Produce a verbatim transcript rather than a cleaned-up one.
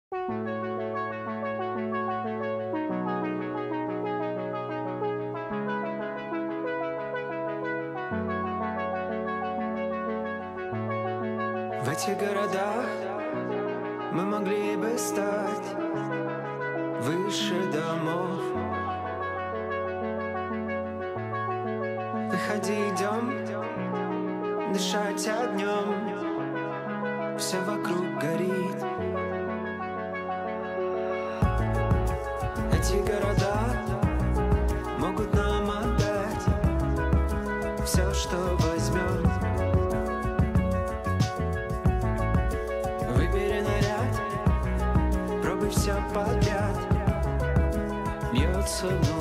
В этих городах мы могли бы стать выше домов. Выходи, идем дышать огнем. Все вокруг горит. Эти города могут нам отдать все, что возьмем. Выбери наряд, пробуй все подряд. Бьется в